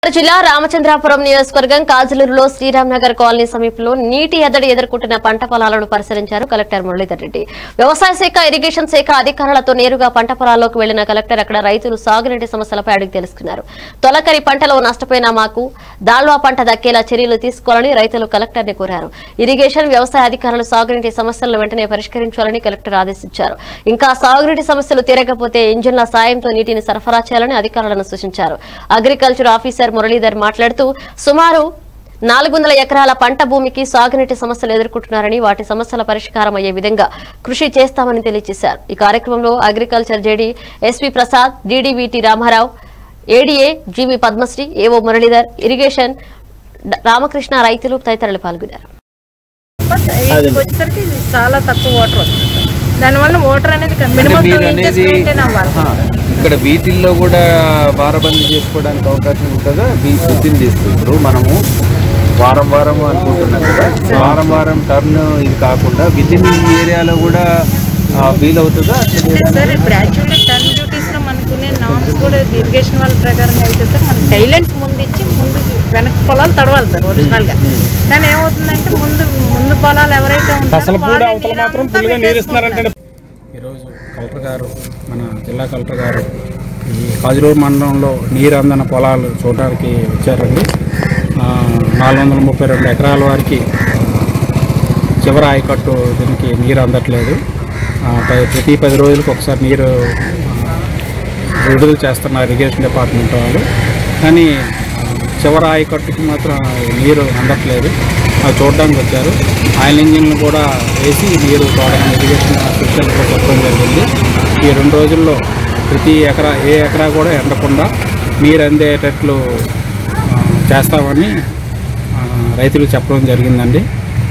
జిల్లా రామచంద్రాపురం నియోజకవర్గం కాజలూరులో శ్రీరామ్ నగర్ కాలనీ సమీపంలో నీటి ఎద్దడి ఎదుర్కొంటున్న పంట పొలాలను పరిశీలించారు కలెక్టర్ మురళీధర్ రెడ్డి. వ్యవసాయ శాఖ, ఇరిగేషన్ శాఖ అధికారులతో నేరుగా పంట పొలాల్లోకి వెళ్లిన కలెక్టర్ అక్కడ రైతులు సాగునీటి సమస్యలపై అడిగి తెలుసుకున్నారు. తొలకరి పంటలో నష్టపోయిన మాకు దాల్వా పంట దక్కేలా చర్యలు తీసుకోవాలని రైతులు కలెక్టర్ ని కోరారు. ఇరిగేషన్, వ్యవసాయ అధికారులు సాగునీటి సమస్యలను వెంటనే పరిష్కరించాలని కలెక్టర్ ఆదేశించారు. ఇంకా సాగునీటి సమస్యలు తీరకపోతే ఇంజిన్ల సాయంతో నీటిని సరఫరా చేయాలని అధికారులను సూచించారు. అగ్రికల్చర్ ఆఫీసర్ మురళీధర్ మాట్లాడుతూ సుమారు 400 ఎకరాల పంట భూమికి సాగునీటి సమస్యలు ఎదుర్కొంటున్నారని, వాటి సమస్యల పరిష్కారం అయ్యే విధంగా కృషి చేస్తామని తెలియజేశారు. ఈ కార్యక్రమంలో agriculture JD SP Prasad, DDVT Ramarao, ADA GV Padmasri, AO Muralidhar, irrigation Ramakrishna, రైతులు తదితరులు పాల్గొన్నారు. చాలా తక్కువ వాటర్ వస్తుంది. దానివల్ల వాటర్ అనేది ఇక్కడ వీటిల్లో కూడా వారబందీ చేసుకోవడానికి అవకాశం ఉంటుందా? వీటిని తీసుకుంటారు. మనము వారం వారం అనుకుంటున్నాం కదా, వారం వారం టర్న్ ఇది కాకుండా విదిన్ ఈ ఏరియాలో కూడా వీలవుతుందా? సార్ ఇప్పుడు యాక్చువల్లీ టర్న్ డ్యూటీస్ లో మనకునే నామ్స్ కూడా ఇరిగేషన్ వాళ్ళ ప్రకారంగా అయితే సార్ మన టైలెంట్స్ ముందు ఇచ్చి ముందు వెనక్కి పొలాలు తడవాలి సార్ ఒరిజినల్ గా. కానీ ఏమవుతుందంటే ముందు పొలాలు ఎవరైతే ఈరోజు కలెక్టర్ గారు, మన జిల్లా కలెక్టర్ గారు ఈ కాజలూరు మండలంలో నీరు అందిన పొలాలు చూడడానికి వచ్చారండి. 432 ఎకరాల వారికి చివరి ఆయకట్టు దీనికి నీరు అందట్లేదు. ప్రతి 10 రోజులకు ఒకసారి నీరు విడుదల చేస్తున్నారు ఇరిగేషన్ డిపార్ట్మెంట్ వాళ్ళు. కానీ చివరి ఆయకట్టుకి మాత్రం నీరు అందట్లేదు. అవి చూడడానికి వచ్చారు. ఆయిల్ ఇంజిన్లు కూడా వేసి నీరు తోడని ఇరిగేషన్ అఫీషియల్ కూడా చెప్పడం జరిగింది. ఈ 2 రోజుల్లో ప్రతి ఎకరా కూడా ఎండకుండా నీరు అందేటట్లు చేస్తామని రైతులు చెప్పడం జరిగిందండి.